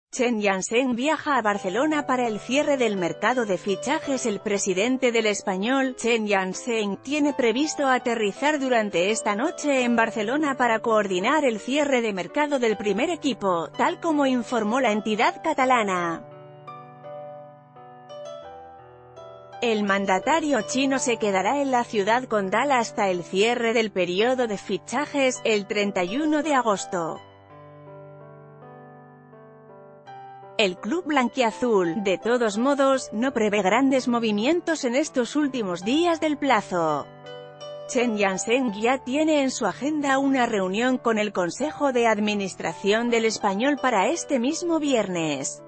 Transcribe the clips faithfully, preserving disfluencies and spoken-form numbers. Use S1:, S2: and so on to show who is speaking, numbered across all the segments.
S1: Chen Yansheng viaja a Barcelona para el cierre del mercado de fichajes. El presidente del Espanyol, Chen Yansheng, tiene previsto aterrizar durante esta noche en Barcelona para coordinar el cierre de mercado del primer equipo, tal como informó la entidad catalana. El mandatario chino se quedará en la ciudad condal hasta el cierre del periodo de fichajes, el treinta y uno de agosto. El club blanquiazul, de todos modos, no prevé grandes movimientos en estos últimos días del plazo. Chen Yansheng ya tiene en su agenda una reunión con el Consejo de Administración del Espanyol para este mismo viernes.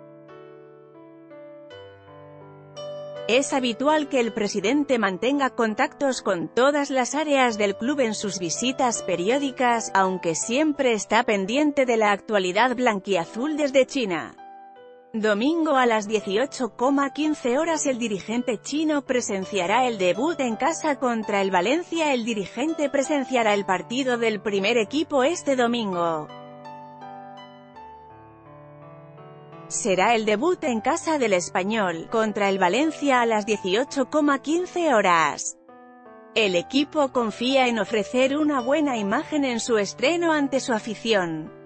S1: Es habitual que el presidente mantenga contactos con todas las áreas del club en sus visitas periódicas, aunque siempre está pendiente de la actualidad blanquiazul desde China. Domingo a las dieciocho quince horas el dirigente chino presenciará el debut en casa contra el Valencia. El dirigente presenciará el partido del primer equipo este domingo. Será el debut en casa del Espanyol, contra el Valencia a las dieciocho quince horas. El equipo confía en ofrecer una buena imagen en su estreno ante su afición.